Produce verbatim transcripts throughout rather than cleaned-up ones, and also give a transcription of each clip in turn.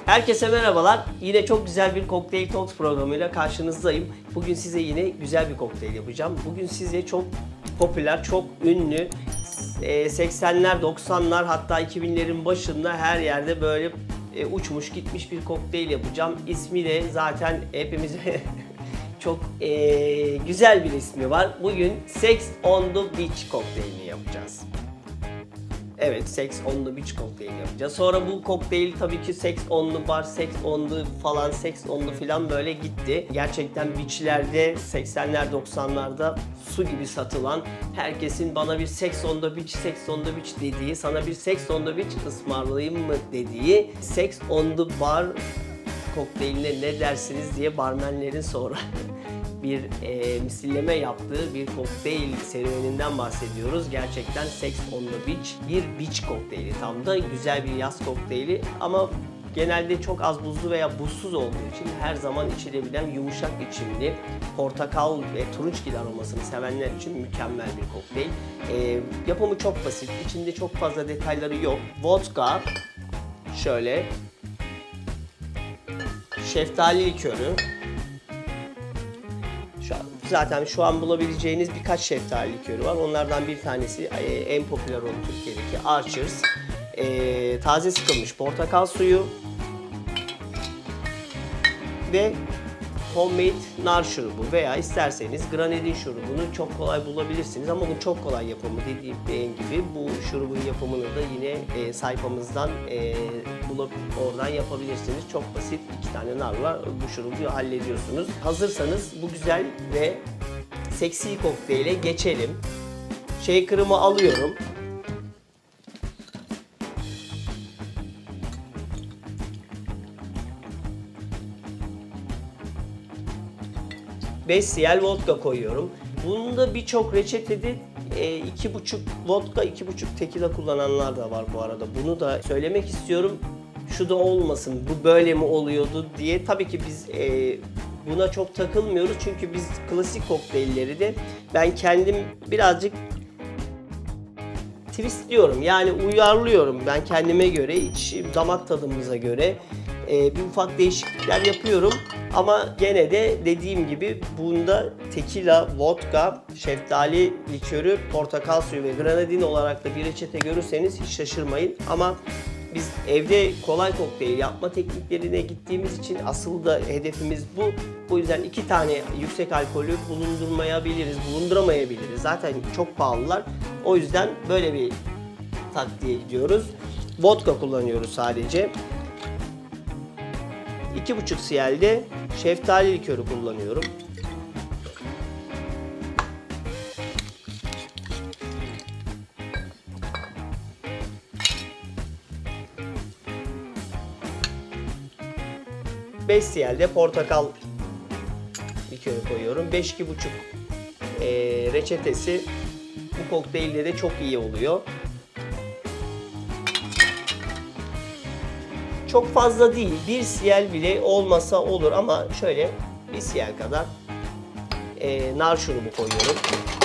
Herkese merhabalar. Yine çok güzel bir Cocktail Talks programıyla karşınızdayım. Bugün size yine güzel bir kokteyl yapacağım. Bugün size çok popüler, çok ünlü, seksenler, doksanlar hatta iki binlerin başında her yerde böyle uçmuş gitmiş bir kokteyl yapacağım. İsmi de zaten hepimize çok e, güzel bir ismi var. Bugün Sex on the Beach kokteylini yapacağız. Evet, Sex on the Beach kokteyli yapacağız. Sonra bu kokteyl tabii ki Sex on the Bar, Sex on the falan, Sex on the filan böyle gitti. Gerçekten beachlerde seksenler doksanlarda su gibi satılan, herkesin bana bir Sex on the Beach, Sex on the Beach dediği, sana bir Sex on the Beach ısmarlayayım mı dediği Sex on the Bar kokteyline ne dersiniz diye barmenlerin sonra bir e, misilleme yaptığı bir kokteyl serüveninden bahsediyoruz. Gerçekten Sex on the Beach bir beach kokteyli, tam da güzel bir yaz kokteyli ama genelde çok az buzlu veya buzsuz olduğu için her zaman içilebilen yumuşak içimli, portakal ve turunçgil aromasını sevenler için mükemmel bir kokteyl. E, yapımı çok basit, içinde çok fazla detayları yok. Vodka, şöyle, şeftali likörü, zaten şu an bulabileceğiniz birkaç şeftali likörü var. Onlardan bir tanesi en popüler olan Türkiye'deki Archer's. E, taze sıkılmış portakal suyu ve homemade nar şurubu veya isterseniz granadin şurubunu çok kolay bulabilirsiniz ama bu çok kolay yapımı dediğim gibi bu şurubun yapımını da yine e, sayfamızdan e, bulup oradan yapabilirsiniz. Çok basit, iki tane nar var, bu şurubu hallediyorsunuz. Hazırsanız bu güzel ve seksi kokteyle geçelim. Shaker'ımı alıyorum. beş cl vodka koyuyorum. Bunda birçok reçetede e, iki buçuk vodka, iki buçuk tekila kullananlar da var bu arada. Bunu da söylemek istiyorum. Şu da olmasın, bu böyle mi oluyordu diye. Tabii ki biz e, buna çok takılmıyoruz. Çünkü biz klasik kokteylleri de ben kendim birazcık twistliyorum. Yani uyarlıyorum ben kendime göre, iç damak tadımıza göre. E, bir ufak değişiklikler yapıyorum. Ama gene de dediğim gibi bunda tekila, vodka, şeftali likörü, portakal suyu ve granadin olarak da bir reçete görürseniz hiç şaşırmayın. Ama biz evde kolay kokteyl yapma tekniklerine gittiğimiz için asıl da hedefimiz bu. Bu yüzden iki tane yüksek alkolü bulundurmayabiliriz, bulunduramayabiliriz. Zaten çok pahalılar. O yüzden böyle bir taktiğe gidiyoruz. Vodka kullanıyoruz sadece. iki buçuk cl'de şeftali likörü kullanıyorum. beş cl'de portakal likörü koyuyorum. beş iki buçuk e, reçetesi bu kokteylde de çok iyi oluyor. Çok fazla değil, bir cl bile olmasa olur ama şöyle bir cl kadar e, nar şurubu koyuyorum.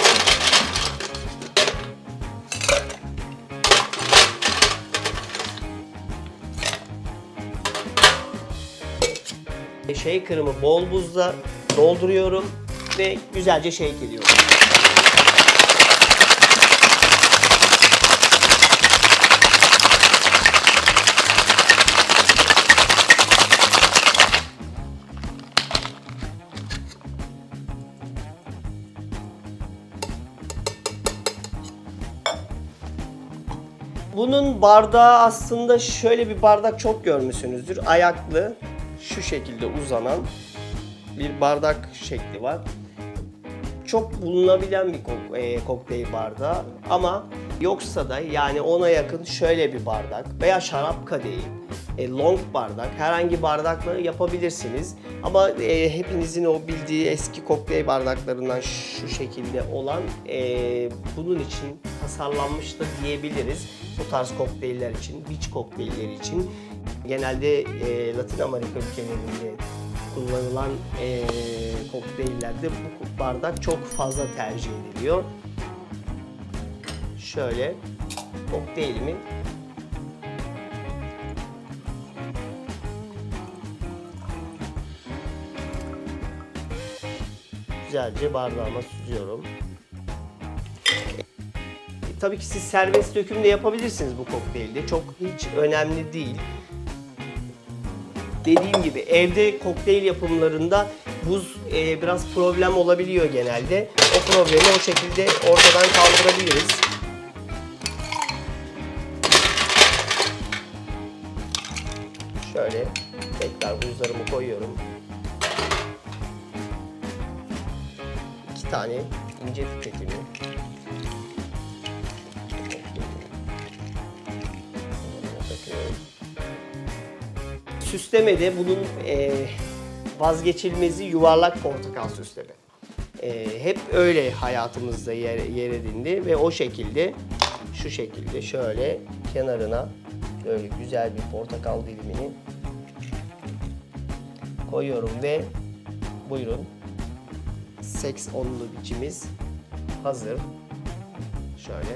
Shaker'ımı bol buzla dolduruyorum ve güzelce shake ediyorum. Bunun bardağı aslında şöyle bir bardak çok görmüşsünüzdür. Ayaklı, şu şekilde uzanan bir bardak şekli var. Çok bulunabilen bir kok e, kokteyl bardağı ama yoksa da yani ona yakın şöyle bir bardak veya şarap kadehi, e, long bardak, herhangi bardakla yapabilirsiniz. Ama e, hepinizin o bildiği eski kokteyl bardaklarından şu şekilde olan e, bunun için tasarlanmış da diyebiliriz. Bu tarz kokteyller için, beach kokteylleri için genelde e, Latin Amerika ülkelerinde kullanılan e, kokteyllerde bu bardak çok fazla tercih ediliyor. Şöyle kokteylimi güzelce bardağıma süzüyorum. E, tabii ki siz serbest döküm de yapabilirsiniz bu kokteylde. Çok hiç önemli değil. Dediğim gibi evde kokteyl yapımlarında buz e, biraz problem olabiliyor genelde. O problemi o şekilde ortadan kaldırabiliriz. Şöyle tekrar buzlarımı koyuyorum. İki tane ince tüketimi. Süslemede bunun e, vazgeçilmezi yuvarlak portakal süsleme. E, hep öyle hayatımızda yer, yer edindi ve o şekilde, şu şekilde şöyle kenarına böyle güzel bir portakal dilimini koyuyorum ve buyurun, seks onlu biçimiz hazır. Şöyle.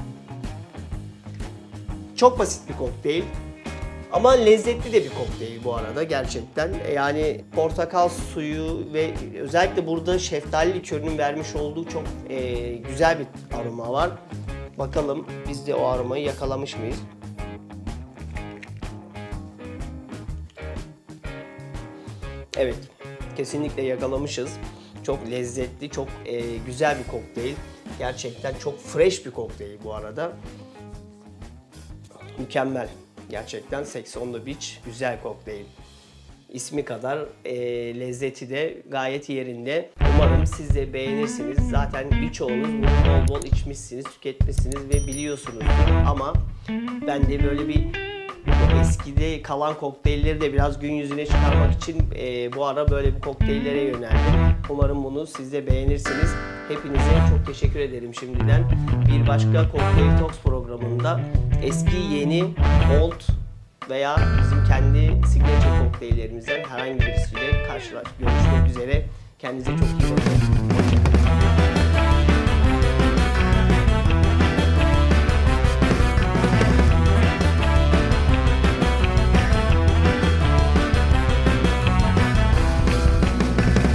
Çok basit bir kokteyl. Ama lezzetli de bir kokteyl bu arada gerçekten. Yani portakal suyu ve özellikle burada şeftali likörünün vermiş olduğu çok e, güzel bir aroma var. Bakalım biz de o aromayı yakalamış mıyız? Evet, kesinlikle yakalamışız. Çok lezzetli, çok e, güzel bir kokteyl. Gerçekten çok fresh bir kokteyl bu arada. Mükemmel. Gerçekten Sex on the Beach güzel kokteyl. İsmi kadar e, lezzeti de gayet yerinde. Umarım siz de beğenirsiniz. Zaten birçoğunuz bunu bol bol içmişsiniz, tüketmişsiniz ve biliyorsunuz. Ama ben de böyle bir eskide kalan kokteylleri de biraz gün yüzüne çıkarmak için e, bu ara böyle bir kokteyllere yöneldim. Umarım bunu siz de beğenirsiniz. Hepinize çok teşekkür ederim şimdiden. Bir başka Cocktail Talks programında eski, yeni, old veya bizim kendi signature kokteyllerimizden herhangi birisiyle karşılaş görüşmek üzere. Kendinize çok iyi bakın. Hoşçakalın.